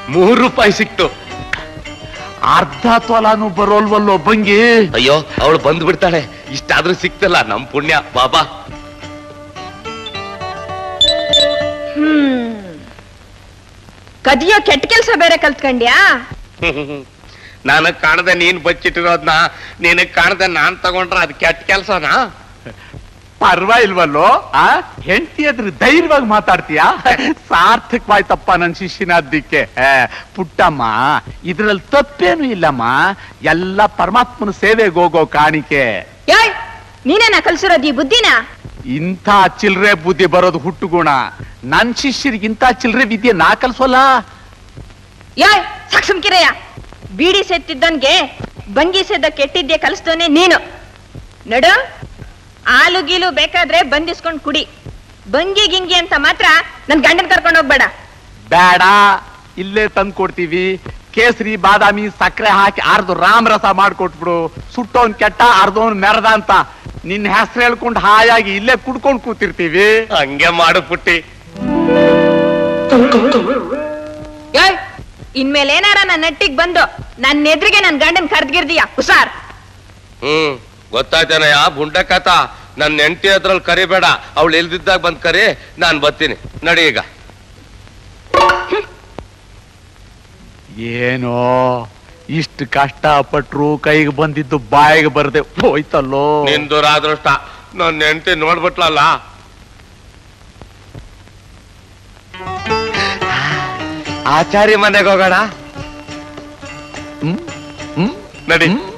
₹3 ಸಿಕ್ತು. ಅರ್ಧ ತೊಲಾನು ಬರೋಲ್ವಲ್ಲೋ ಬಂಗಿ. ಅಯ್ಯೋ ಅವಳು ಬಂದು ಬಿಡ್ತಾಳೆ, ಇಷ್ಟಾದ್ರೂ ಸಿಕ್ತಲ್ಲ ನಮ್ ಪುಣ್ಯ. ಬಾಬಾ ಕದಿಯೋ ಕೆಟ್ಟ ಕೆಲ್ಸ ಬೇರೆ ಕಲ್ತ್ಕೊಂಡ್ಯಾ? ನನಗ್ ಕಾಣದೆ ನೀನ್ ಬಚ್ಚಿಟ್ಟಿರೋದ್ನ ನಿನಗ್ ಕಾಣದೆ ನಾನ್ ತಗೊಂಡ್ರ ಅದ್ ಕೆಟ್ಟ ಕೆಲ್ಸನಾ? ಪರ್ವಾಗಿಲ್ವಲ್ಲೋ, ಹೆಂಡತಿ ಎದುರು ಧೈರ್ಯವಾಗಿ ಮಾತಾಡ್ತೀಯಾ? ಸಾರ್ಥಕವಾಯ್ತಪ್ಪ ನನ್ ಶಿಷ್ಯನಾದ್ದಕ್ಕೆ. ಪುಟ್ಟಮ್ಮ, ಇದ್ರಲ್ಲಿ ತಪ್ಪೇನು ಇಲ್ಲಮ್ಮ, ಎಲ್ಲ ಪರಮಾತ್ಮನ ಸೇವೆಗೆ ಹೋಗೋ ಕಾಣಿಕೆ. ನೀನೇನ ಕಲ್ಸಿರೋದು ಈ ಬುದ್ಧಿನ? ಇಂಥ ಚಿಲ್ರೆ ಬುದ್ಧಿ ಬರೋದು ಹುಟ್ಟುಗುಣ. ನನ್ ಶಿಷ್ಯರಿಗಿಂತ ಚಿಲ್ರೆ ವಿದ್ಯೆ ನಾ ಕಲ್ಸೋಲ್ಲ. ಸಾಕ್ಷಂಕಿರಯ್ಯ, ಬೀಡಿ ಸೆತ್ತಿದ್ದನ್ಗೆ ಬಂಗಿ ಸೆದ್ದ ಕೆಟ್ಟಿದ್ದೆ ಕಲಿಸ್ತವನೆ ನೀನು. ನಡು, ಹಾಲು ಗೀಲು ಬೇಕಾದ್ರೆ ಬಂದಿಸ್ಕೊಂಡ್ ಕುಡಿ. ಬಂಗಿ ಗಿಂಗಿ ಅಂತ ಮಾತ್ರ ನನ್ ಗಂಡನ್ ಕರ್ಕೊಂಡು ಹೋಗ್ಬೇಡ. ಬೇಡ, ಇಲ್ಲೇ ತಂದು ಕೊಡ್ತೀವಿ. ಕೇಸರಿ ಬಾದಾಮಿ ಸಕ್ಕರೆ ಹಾಕಿ ಅರ್ಧ ರಾಮರಸ ಮಾಡ್ಕೊಟ್ಬಿಡು. ಸುಟ್ಟೋನ್ ಕೆಟ್ಟ ಅರ್ಧೋನ್ ಮೆರದ ಅಂತ ನಿನ್ನ ಹೆಸರು ಹೇಳ್ಕೊಂಡು ಹಾಯಾಗಿ ಇಲ್ಲೇ ಕುಡ್ಕೊಂಡ್ ಕೂತಿರ್ತೀವಿ. ಹಂಗೆ ಮಾಡು ಪುಟ್ಟಿ. ಇನ್ಮೇಲೆ ಏನಾರ ನನ್ನ ನೆಟ್ಟಿಗೆ ಬಂದು ನನ್ನ ಎದುರಿಗೆ ನನ್ ಗಂಡನ್ ಕರ್ದ್ಗಿರ್ದೀಯ ಹುಷಾರ್. ಗೊತ್ತಾಯ್ತೇನಯ್ಯ ಬುಂಡಕತ. ನನ್ ನೆಂಟಿ ಅದ್ರಲ್ಲಿ ಕರಿಬೇಡ, ಅವಳು ಇಲ್ದಿದ್ದಾಗ ಬಂದ್ ಕರಿ, ನಾನ್ ಬರ್ತೀನಿ. ನಡಿ ಈಗ. ಏನೋ ಇಷ್ಟು ಕಷ್ಟ ಪಟ್ರು ಕೈಗೆ ಬಂದಿದ್ದು ಬಾಯಿಗೆ ಬರದೆ ಹೋಯ್ತಲ್ಲೋ. ನಿಂದು ಅದೃಷ್ಟ, ನನ್ ನೆಂಟಿ ನೋಡ್ಬಿಟ್ಲಲ್ಲ. ಆಚಾರಿ ಮನೆಗೆ ಹೋಗೋಣ. ನಡಿ.